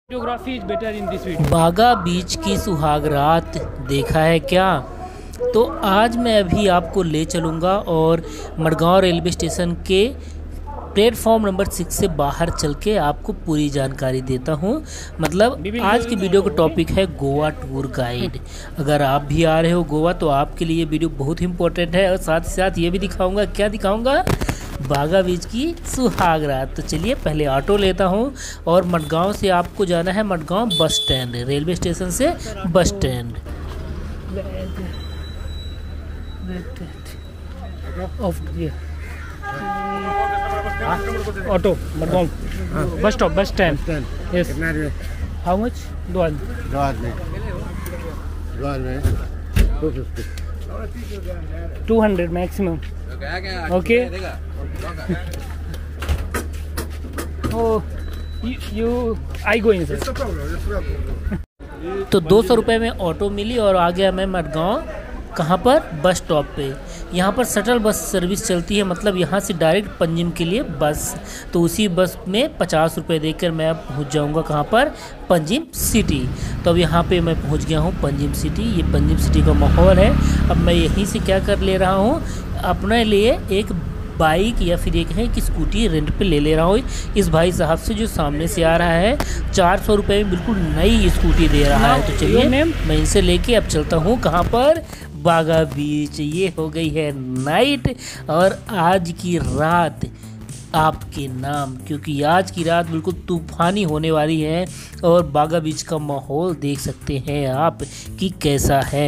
Videography is better in this video. बागा बीच की सुहाग रात देखा है क्या? तो आज मैं अभी आपको ले चलूँगा और मडगांव रेलवे स्टेशन के प्लेटफॉर्म नंबर 6 से बाहर चल के आपको पूरी जानकारी देता हूँ। मतलब आज की वीडियो का टॉपिक है गोवा टूर गाइड। अगर आप भी आ रहे हो गोवा तो आपके लिए वीडियो बहुत इंपॉर्टेंट है और साथ ही साथ ये भी दिखाऊँगा, क्या दिखाऊँगा, बागा बीच की सुहाग रात। तो चलिए पहले ऑटो लेता हूँ और मडगांव से आपको जाना है Madgaon bus stand, railway station से bus stand. Auto Madgaon bus stop, bus stand. Yes. How much? दो आदमी 200 maximum. Okay. Oh, you I go in, sir. तो 200 रुपये में ऑटो मिली और आ गया मैं मडगांव। कहाँ पर? बस स्टॉप पे। यहाँ पर शटल बस सर्विस चलती है, मतलब यहाँ से डायरेक्ट पंजिम के लिए बस। तो उसी बस में 50 रुपये देकर मैं अब पहुँच जाऊँगा कहाँ पर? पंजिम सिटी। तो अब यहाँ पे मैं पहुँच गया हूँ पंजिम सिटी। ये पंजिम सिटी का माहौल है। अब मैं यहीं से क्या कर ले रहा हूँ, अपने लिए एक बाइक या फिर एक है कि स्कूटी रेंट पे ले रहा हूँ इस भाई साहब से जो सामने से आ रहा है। 400 रुपये में बिल्कुल नई स्कूटी दे रहा है। तो चलिए मैं इनसे लेके अब चलता हूँ कहाँ पर? बागा बीच। ये हो गई है नाइट और आज की रात आपके नाम, क्योंकि आज की रात बिल्कुल तूफानी होने वाली है। और बागा बीच का माहौल देख सकते हैं आप कि कैसा है।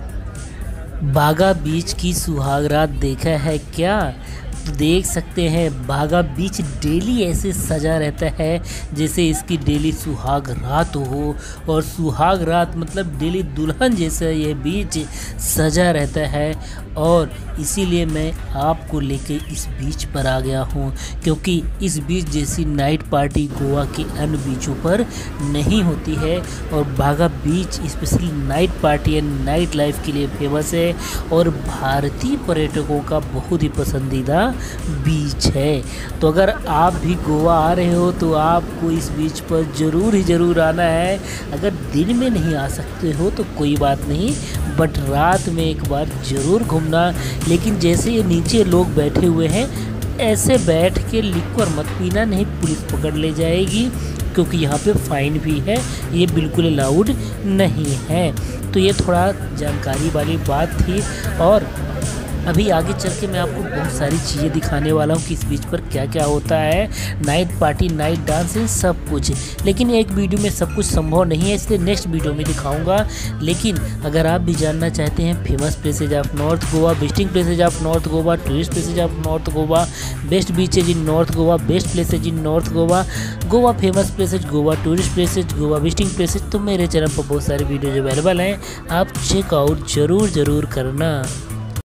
बागा बीच की सुहाग रात देखा है क्या? तो देख सकते हैं बागा बीच डेली ऐसे सजा रहता है जैसे इसकी डेली सुहाग रात हो। और सुहाग रात मतलब डेली दुल्हन जैसा ये बीच सजा रहता है। और इसीलिए मैं आपको लेके इस बीच पर आ गया हूँ, क्योंकि इस बीच जैसी नाइट पार्टी गोवा के अन्य बीचों पर नहीं होती है। और Baga beach specially night party and night life के लिए फेमस है और भारतीय पर्यटकों का बहुत ही पसंदीदा बीच है। तो अगर आप भी गोवा आ रहे हो तो आपको इस बीच पर ज़रूर आना है। अगर दिन में नहीं आ सकते हो तो कोई बात नहीं, बट रात में एक बार ज़रूर घूमना। लेकिन जैसे ये नीचे लोग बैठे हुए हैं ऐसे बैठ के लिक्वर मत पीना, नहीं पुलिस पकड़ ले जाएगी, क्योंकि यहाँ पे फाइन भी है। ये बिल्कुल अलाउड नहीं है। तो ये थोड़ा जानकारी वाली बात थी। और अभी आगे चल के मैं आपको बहुत सारी चीज़ें दिखाने वाला हूँ कि इस बीच पर क्या क्या होता है, नाइट पार्टी, नाइट डांस, सब कुछ। लेकिन एक वीडियो में सब कुछ संभव नहीं है, इसलिए नेक्स्ट वीडियो में दिखाऊंगा। लेकिन अगर आप भी जानना चाहते हैं famous places of north Goa, visiting places of north Goa, tourist places of north Goa, best beaches in north Goa, best places in north Goa, Goa famous places, Goa tourist places, Goa visiting places, तो मेरे चैनल पर बहुत सारे वीडियोज अवेलेबल हैं। आप चेकआउट ज़रूर करना।